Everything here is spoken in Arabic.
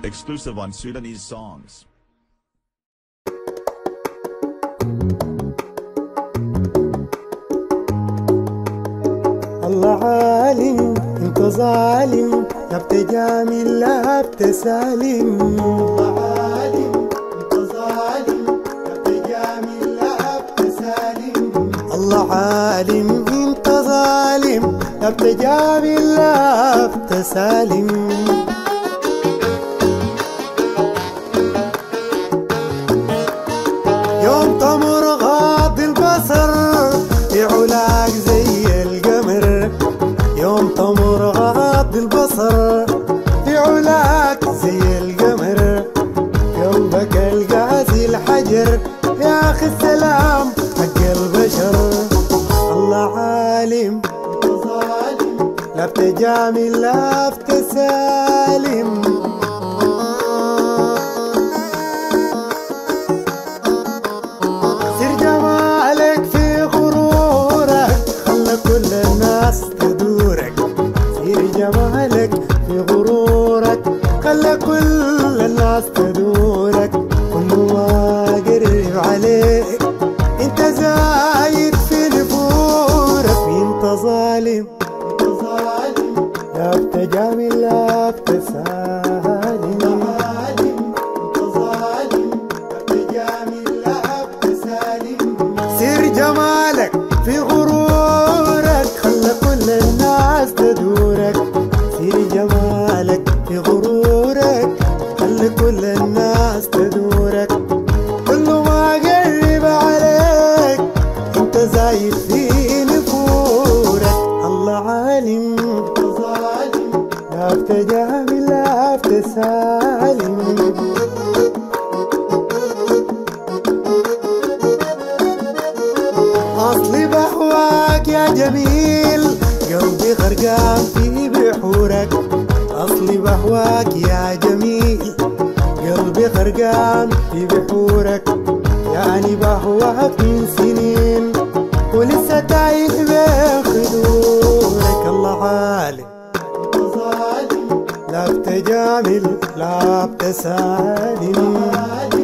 Exclusive on Sudanese songs. الله عالم انت ظالم، لا بتجامل لا بتسالم. الله عالم انت ظالم، لا بتجامل لا بتسالم. الله عالم انت ظالم، لا بتجامل لا بتسالم. يوم تمر غاض البصر يعلاك زي القمر. يوم تمر غاض البصر يعلاك زي القمر. قلبك القاسي الحجر يا اخي السلام حق البشر. الله عالم انت ظالم، لا بتجامل لا بتسالم. سر جمالك في غرورك خلى كل الناس تدورك. سر جمالك في غرورك خلى كل الناس تدورك. كل ما قرب عليك انت زايد في نفورك. انت ظالم انت ظالم، لا بتجامل لا بتسالم. سر جمالك في غرورك خلى كل الناس تدورك. سر جمالك في غرورك خلى كل الناس تدورك. كل ما قرب عليك انت زايد في نفورك. الله عالم انت ظالم، لا بتجامل لا بتسالم. أصلي بهواك يا جميل، قلبي غرقان في بحورك. أصلي بهواك يا جميل، قلبي غرقان في بحورك. يعني بهواك من سنين ولسه تايه بخدورك. الله عالم انت ظالم، لا بتجامل لا بتسالم.